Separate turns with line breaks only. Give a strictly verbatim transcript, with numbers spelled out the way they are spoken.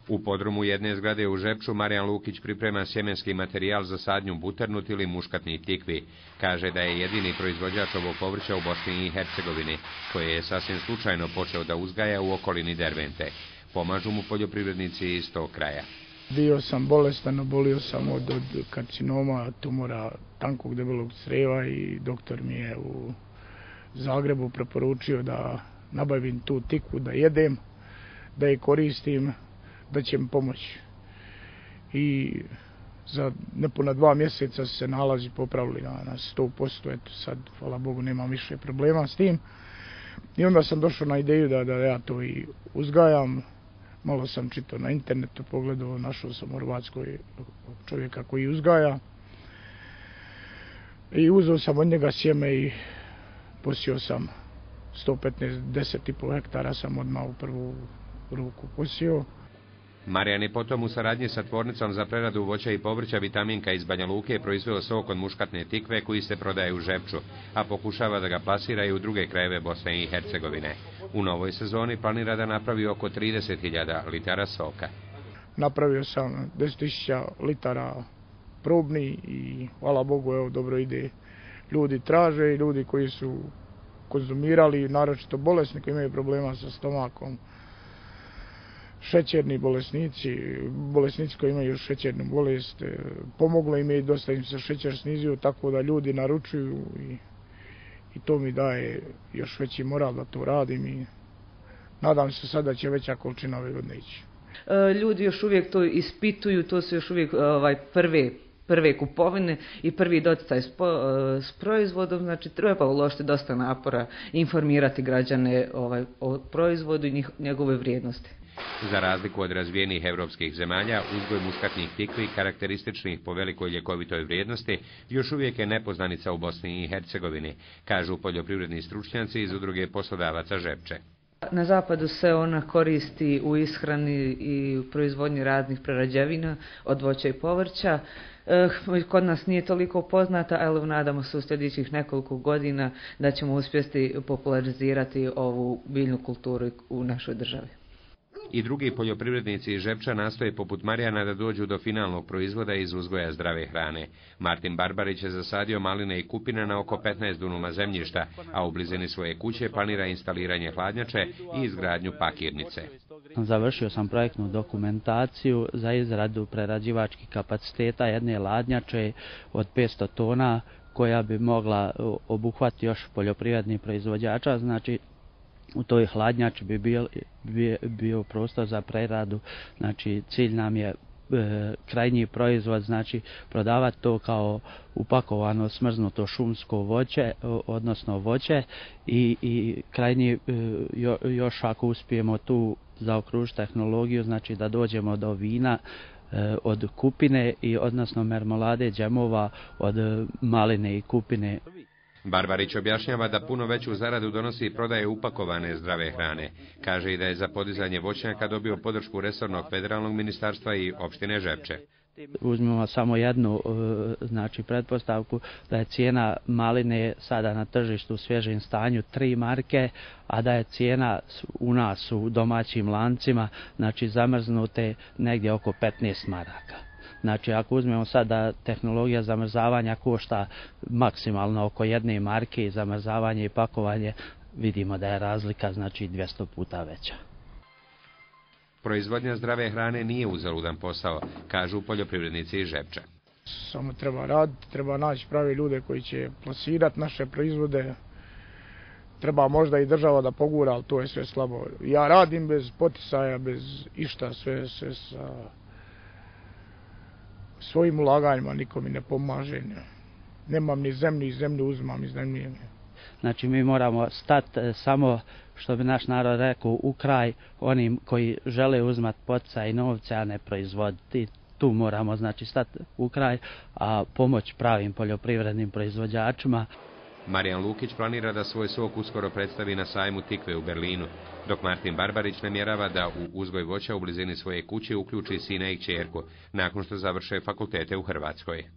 U podrumu jedne zgrade u Žepču Marijan Lukić priprema sjemenski materijal za sadnju buternut ili muškatnih tikvi. Kaže da je jedini proizvođač ovog povrća u Bosni i Hercegovini, koje je sasvim slučajno počeo da uzgaja u okolini Dervente. Pomažu mu poljoprivrednici iz tog kraja.
Bio sam bolestan, obolio sam od, od karcinoma, tumora tankog debelog crijeva i doktor mi je u Zagrebu preporučio da nabavim tu tikvu, da jedem, da je koristim, da će mi pomoći. I za nepuna dva mjeseca se nalazi popravili na, na sto posto, eto sad, hvala Bogu, nemam više problema s tim. I onda sam došao na ideju da, da ja to i uzgajam. Malo sam čitao na internetu, pogledao, našao sam u Hrvatskoj čovjeka koji uzgaja. I uzeo sam od njega sjeme i posio sam sto petnaest, deset i pol hektara sam odmah u prvu ruku posio.
Marijan je potom u saradnji sa tvornicom za preradu voća i povrća Vitaminka iz Banja Luke proizveo sok od muškatne tikve koji se prodaje u Žepču, a pokušava da ga plasira i u druge krajeve Bosne i Hercegovine. U novoj sezoni planira da napravi oko trideset hiljada litara soka.
Napravio sam deset tisuća litara probni i hvala Bogu, evo, dobro ide. Ljudi traže i ljudi koji su konzumirali, naročito bolesni koji imaju problema sa stomakom, šećerni bolesnici, bolesnici koji imaju šećernu bolest, pomoglo im je i dosta im se šećer snizio, tako da ljudi naručuju i, i to mi daje još veći moral da to radim i nadam se sada će veća količina ove godine ići.
Ljudi još uvijek to ispituju, to su još uvijek ovaj, prve prve kupovine i prvi doticaj s, po, s proizvodom, znači treba uložiti dosta napora, informirati građane ovaj, o proizvodu i njegove vrijednosti.
Za razliku od razvijenih evropskih zemalja, uzgoj muškatnih tikvi, karakterističnih po velikoj ljekovitoj vrijednosti, još uvijek je nepoznanica u Bosni i Hercegovini, kažu poljoprivredni stručnjaci iz udruge poslodavaca Žepče.
Na zapadu se ona koristi u ishrani i u proizvodnji raznih prerađevina od voća i povrća. Kod nas nije toliko poznata, ali nadamo se u sljedećih nekoliko godina da ćemo uspjeti popularizirati ovu biljnu kulturu u našoj državi.
I drugi poljoprivrednici iz Žepča nastoje poput Marijana da dođu do finalnog proizvoda iz uzgoja zdrave hrane. Martin Barbarić je zasadio maline i kupine na oko petnaest dunuma zemljišta, a u blizini svoje kuće planira instaliranje hladnjače i izgradnju pakirnice.
Završio sam projektnu dokumentaciju za izradu prerađivačkih kapaciteta jedne hladnjače od petsto tona koja bi mogla obuhvatiti još poljoprivrednih proizvođača, znači u toj hladnjači bi bio, bio, bio prostor za preradu, znači cilj nam je e, krajnji proizvod, znači prodavati to kao upakovano smrznuto šumsko voće, odnosno voće i, i krajnji e, jo, još ako uspijemo tu zaokružiti tehnologiju, znači da dođemo do vina e, od kupine i odnosno mermolade džemova od maline i kupine.
Barbarić objašnjava da puno veću zaradu donosi i prodaje upakovane zdrave hrane. Kaže i da je za podizanje voćnjaka dobio podršku resornog federalnog ministarstva i opštine Žepče.
Uzmimo samo jednu znači pretpostavku da je cijena maline sada na tržištu u svježem stanju tri marke, a da je cijena u nas u domaćim lancima znači zamrznute negdje oko petnaest maraka. Znači, ako uzmemo sad da tehnologija zamrzavanja košta maksimalno oko jedne marke i zamrzavanje i pakovanje, vidimo da je razlika znači dvjesto puta veća.
Proizvodnja zdrave hrane nije uzaludan posao, kažu poljoprivrednici iz Žepča.
Samo treba raditi, treba naći pravi ljude koji će plasirati naše proizvode. Treba možda i država da pogura, ali to je sve slabo. Ja radim bez poticaja, bez išta, sve, sve sa svojim ulaganjima, niko mi ne pomaže. Nemam ni zemlju, zemlju uzmam iz zemlje.
Znači mi moramo stati samo, što bi naš narod rekao, u kraj onim koji žele uzmati poticaj i novce, a ne proizvoditi. Tu moramo znači stati u kraj, a pomoć pravim poljoprivrednim proizvođačima.
Marijan Lukić planira da svoj sok uskoro predstavi na sajmu tikve u Berlinu, dok Martin Barbarić namjerava da u uzgoj voća u blizini svoje kuće uključi sina i kćerku, nakon što završe fakultete u Hrvatskoj.